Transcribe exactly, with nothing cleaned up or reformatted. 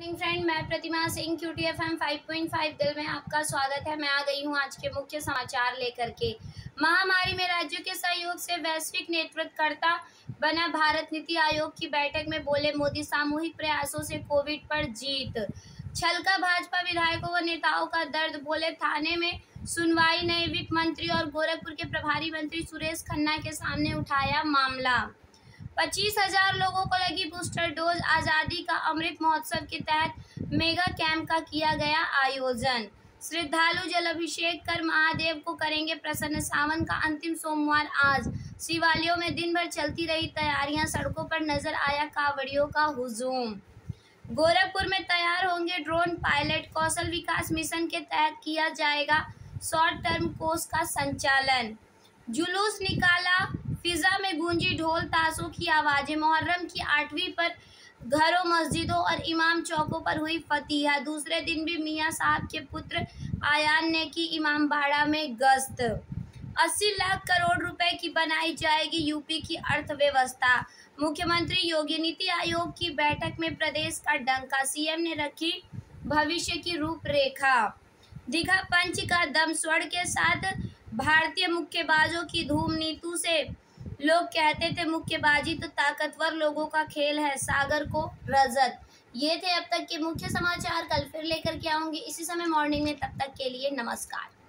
Friend, मैं Pratima Singh Q T F M five point five दिल में आपका स्वागत है। मैं आ गई हूँ आज के मुख्य समाचार लेकर के। महामारी में राज्यों के सहयोग से वैश्विक नेतृत्वकर्ता बना भारत। नीति आयोग की बैठक में बोले मोदी, सामूहिक प्रयासों से कोविड पर जीत। छलका भाजपा विधायकों व नेताओं का दर्द, बोले थाने में सुनवाई। नए वित्त मंत्री और गोरखपुर के प्रभारी मंत्री सुरेश खन्ना के सामने उठाया मामला। पच्चीस हजार लोगों को लगी बूस्टर डोज। आज़ादी का अमृत महोत्सव के तहत मेगा कैंप का किया गया आयोजन। श्रद्धालु जलाभिषेक कर महादेव को करेंगे प्रसन्न। सावन का अंतिम सोमवार आज। शिवालयों में दिन भर चलती रही तैयारियां। सड़कों पर नजर आया कांवड़ियों का हुजूम। गोरखपुर में तैयार होंगे drone pilot. Kaushal Vikas mission के तहत किया जाएगा शॉर्ट टर्म कोर्स का संचालन। जुलूस निकाला, फिजा में गूंजी ढोल ताशों की आवाजें। मुहर्रम की आठवीं पर घरों, मस्जिदों और इमाम चौकों पर हुई फतीहा। दूसरे दिन भी मियां साहब के पुत्र आयान ने की इमामबाड़ा में गश्त। अस्सी लाख करोड़ रुपए की बनाई जाएगी यूपी की अर्थव्यवस्था। मुख्यमंत्री योगी। नीति आयोग की बैठक में प्रदेश का डंका। सीएम ने रखी भविष्य की रूपरेखा। दिखा पंच का दम। स्वर्ण के साथ भारतीय मुक्केबाजों की धूम। नीतू से लोग कहते थे मुक्केबाजी तो ताकतवर लोगों का खेल है। सागर को रजत। ये थे अब तक के मुख्य समाचार। कल फिर लेकर के आऊंगी इसी समय मॉर्निंग में। तब तक के लिए नमस्कार।